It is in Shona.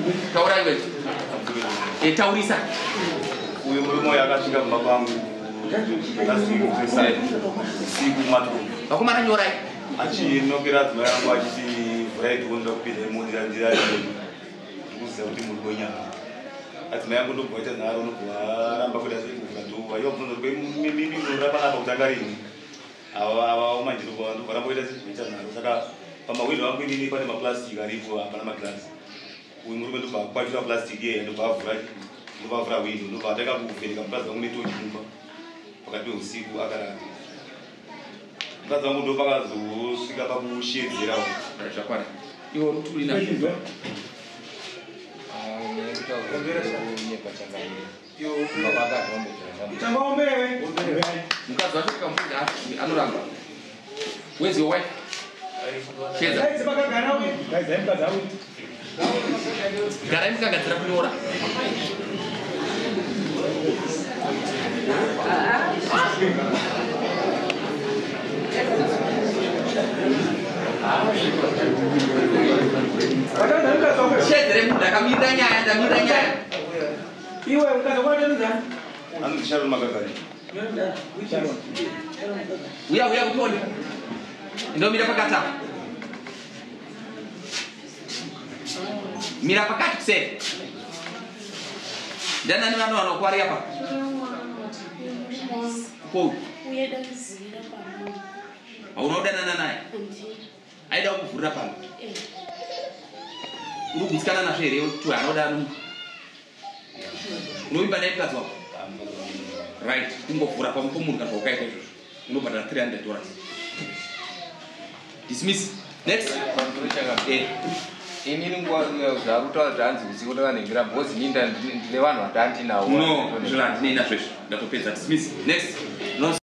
Taura iwe. Taurisa. Uyu murume yakasvika kumba kwangu kasiku kwesai siku maturu Vakomana nyorai. achinokera dzimai rangu achiti vhurai tonoda kupinda imodira ndira ndikuziva kuti muri kwenyama adzimai yangu ndobvaita nharo nobvaramba kuda sekuvhura ivo bvunzorapa panapa kutanga rini ava mandirobvaramba kuita sekuvhaita nharo saka pamawindo angu inini pane maplastic aripo hapana maglasi uyu murume ndobva kwachira plastic iye ndobvavhura windo ndobva ataka kuvheneka mukadzi wangu netochi mumba pakati peusiku akarara mukadzi wangu ndo pakazosvika pakushedzera Zvakwana. Iwo ruturina. Mukadzi wacho kamuda anoramba. Where's your wife? Shedza. Garai mukagadzira kunyora. Shedza muda kamira nyaya. Iwe ukazokwata nzani? anoti Sharon Magagari Uya kutoni. Ndomira pakati apa. Mira pakati kuseri. Ndanani vanhu vanokwari apa? Ko. Unodanana naye? Aida kuvhurira pano. Uri kugutsikana nazvo here kuti anoda unoimba naye mukadzi wako? Right, kungovhura pamupomuruka zvaukaita izvozvo unobhadhara $300. Dismiss. Next. Inini nguva zvakutaura zvanzi usiku ndakanhingira because ini ndine vanhu vatandinawo. No, zvandinei nazvo izvo. Ndatopedza. Dismiss. Next.